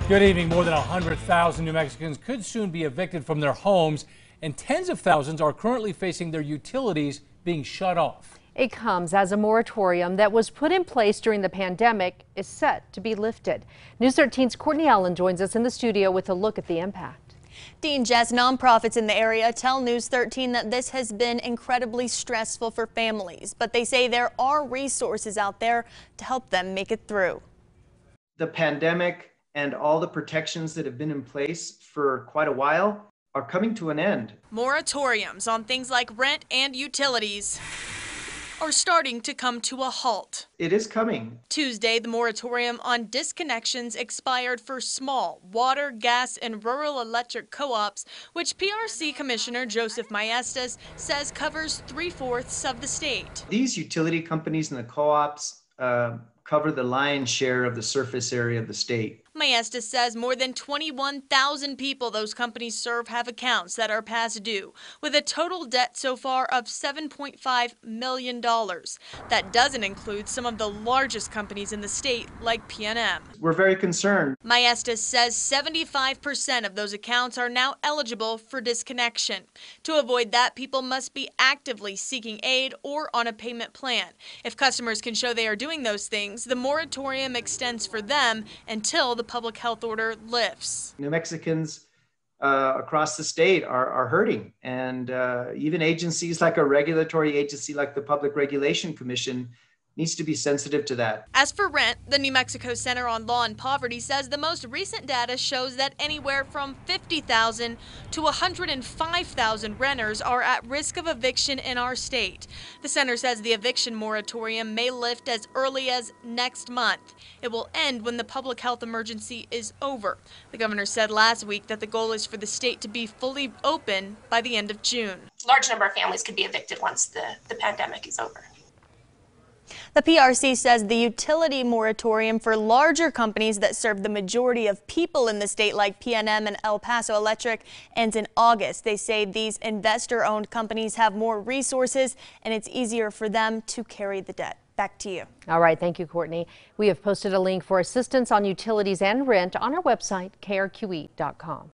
Good evening. More than 100,000 New Mexicans could soon be evicted from their homes, and tens of thousands are currently facing their utilities being shut off. It comes as a moratorium that was put in place during the pandemic is set to be lifted. News 13's Courtney Allen joins us in the studio with a look at the impact. Dean Jess, nonprofits in the area tell News 13 that this has been incredibly stressful for families, but they say there are resources out there to help them make it through. The pandemic and all the protections that have been in place for quite a while are coming to an end. Moratoriums on things like rent and utilities are starting to come to a halt. It is coming. Tuesday, the moratorium on disconnections expired for small water, gas, and rural electric co-ops, which PRC Commissioner Joseph Maestas says covers 3/4 of the state. These utility companies and the co-ops cover the lion's share of the surface area of the state. Maestas says more than 21,000 people those companies serve have accounts that are past due, with a total debt so far of $7.5 million. That doesn't include some of the largest companies in the state, like PNM. We're very concerned. Maestas says 75% of those accounts are now eligible for disconnection. To avoid that, people must be actively seeking aid or on a payment plan. If customers can show they are doing those things, the moratorium extends for them until the public health order lifts. New Mexicans across the state are hurting, and even agencies like a regulatory agency like the Public Regulation Commission needs to be sensitive to that. As for rent, the New Mexico Center on Law and Poverty says the most recent data shows that anywhere from 50,000 to 105,000 renters are at risk of eviction in our state. The center says the eviction moratorium may lift as early as next month. It will end when the public health emergency is over. The governor said last week that the goal is for the state to be fully open by the end of June. A large number of families could be evicted once the pandemic is over. The PRC says the utility moratorium for larger companies that serve the majority of people in the state, like PNM and El Paso Electric, ends in August. They say these investor-owned companies have more resources and it's easier for them to carry the debt. Back to you. All right. Thank you, Courtney. We have posted a link for assistance on utilities and rent on our website, krqe.com.